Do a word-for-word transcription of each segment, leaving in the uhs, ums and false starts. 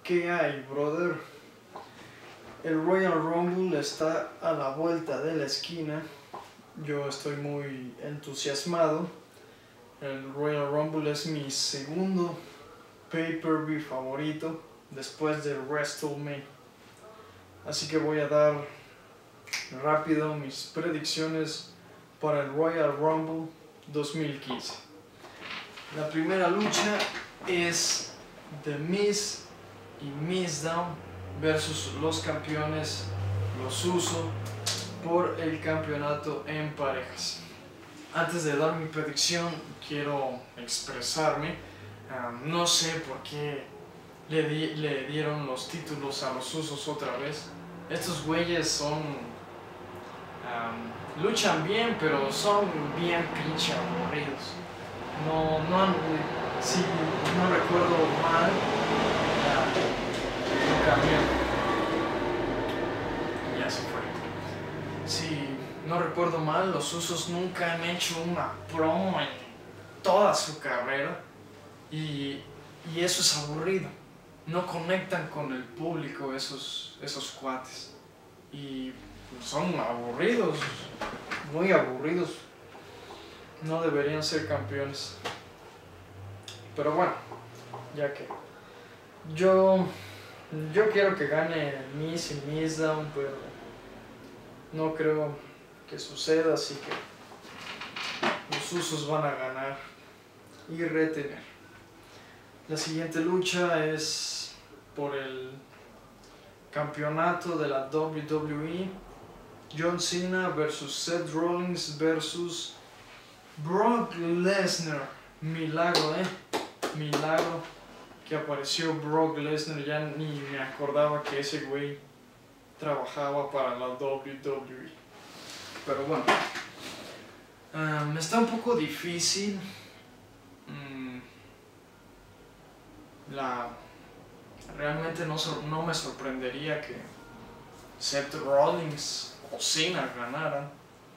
¿Qué hay, brother? El Royal Rumble está a la vuelta de la esquina. Yo estoy muy entusiasmado. El Royal Rumble es mi segundo pay-per-view favorito después de WrestleMania. Así que voy a dar rápido mis predicciones para el Royal Rumble dos mil quince. La primera lucha es The Miz y Mizdown versus los campeones, los Uso, por el campeonato en parejas. Antes de dar mi predicción, quiero expresarme. Um, no sé por qué le, di, le dieron los títulos a los Usos otra vez. Estos güeyes son... Um, luchan bien, pero son bien pinche aburridos. No, no han... Si no recuerdo mal... Uh, un camión. Ya se fue. Si no recuerdo mal, los Usos nunca han hecho una promo en toda su carrera. Y, y eso es aburrido. No conectan con el público esos, esos cuates. Y son aburridos, muy aburridos. No deberían ser campeones. Pero bueno, ya que yo, yo quiero que gane Miz y Mizdown, pero no creo que suceda, así que los Usos van a ganar y retener. La siguiente lucha es por el campeonato de la doble u doble u E. John Cena versus Seth Rollins versus Brock Lesnar. Milagro, eh. Milagro que apareció Brock Lesnar. Ya ni me acordaba que ese güey trabajaba para la doble u doble u E. Pero bueno, um, está un poco difícil. Um, la, realmente no, no me sorprendería que Seth Rollins o Cena ganaran.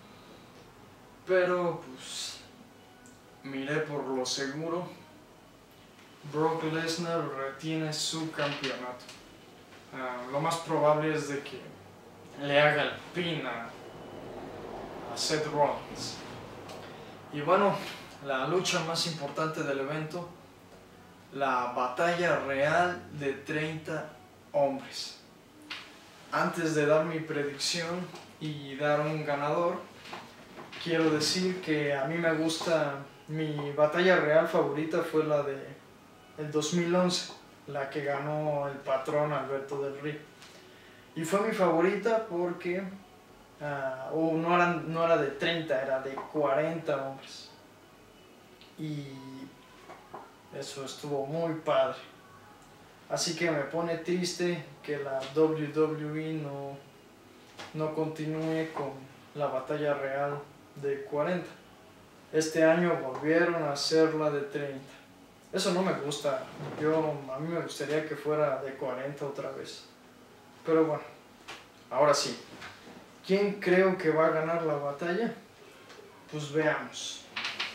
Pero pues miré por lo seguro. Brock Lesnar retiene su campeonato. Uh, lo más probable es de que le haga el pin a, a Seth Rollins. Y bueno, la lucha más importante del evento, la batalla real de treinta hombres. Antes de dar mi predicción y dar un ganador, quiero decir que a mí me gusta, mi batalla real favorita fue la de el dos mil once, la que ganó el patrón Alberto del Río. Y fue mi favorita porque uh, oh, no, era, no era de treinta, era de cuarenta hombres. Y eso estuvo muy padre. Así que me pone triste que la doble u doble u E no, no continúe con la batalla real de cuarenta. Este año volvieron a hacerla de treinta. Eso no me gusta. Yo, a mí me gustaría que fuera de cuarenta otra vez. Pero bueno, ahora sí. ¿Quién creo que va a ganar la batalla? Pues veamos.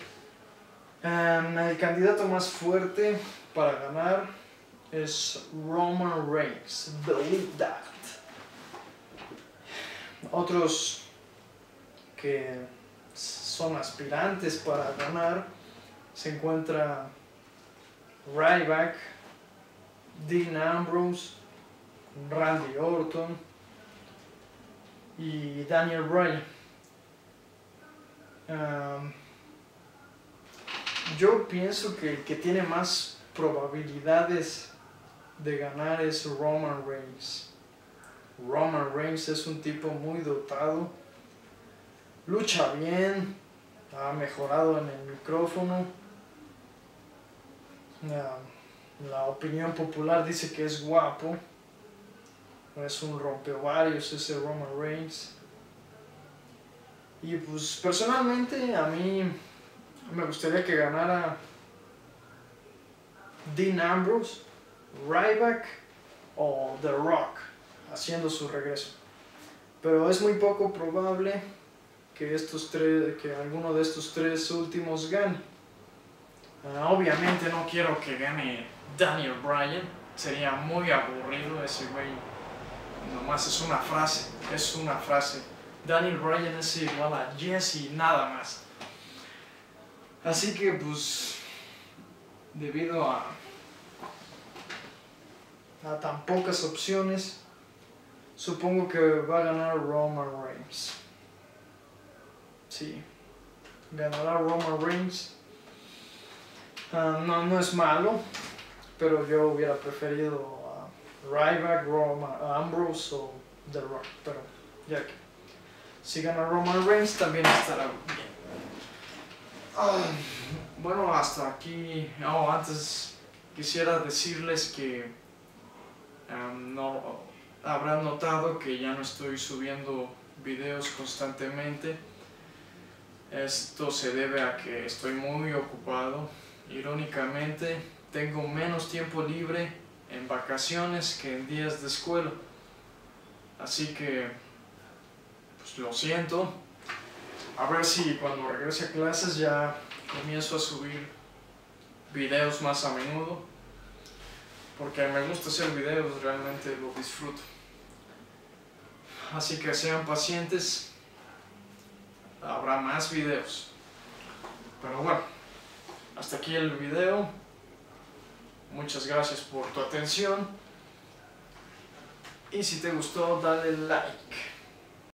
Um, el candidato más fuerte para ganar es Roman Reigns. Believe that. Otros que son aspirantes para ganar se encuentra Ryback, Dean Ambrose, Randy Orton y Daniel Bryan. Um, yo pienso que el que tiene más probabilidades de ganar es Roman Reigns. Roman Reigns es un tipo muy dotado, lucha bien, ha mejorado en el micrófono. La, la opinión popular dice que es guapo, es un rompeovarios ese Roman Reigns. Y pues personalmente a mí me gustaría que ganara Dean Ambrose, Ryback o The Rock haciendo su regreso. Pero es muy poco probable que, estos tres, que alguno de estos tres últimos gane. Uh, obviamente no quiero que gane Daniel Bryan, sería muy aburrido. Ese güey nomás es una frase, es una frase. Daniel Bryan es igual a Jesse, nada más. Así que pues, debido a, a tan pocas opciones, supongo que va a ganar Roman Reigns. Sí, ganará Roman Reigns. Uh, no, no es malo, pero yo hubiera preferido a Ryback, Roman, a Ambrose o The Rock, pero ya que si gana Roman Reigns también estará bien. Uh, bueno, hasta aquí. Oh, antes quisiera decirles que um, no habrán notado que ya no estoy subiendo videos constantemente. Esto se debe a que estoy muy ocupado. Irónicamente, tengo menos tiempo libre en vacaciones que en días de escuela. Así que, pues lo siento. A ver si cuando regrese a clases ya comienzo a subir videos más a menudo. Porque me gusta hacer videos, realmente lo disfruto. Así que sean pacientes. Habrá más videos. Pero bueno, hasta aquí el video. Muchas gracias por tu atención. Y si te gustó, dale like.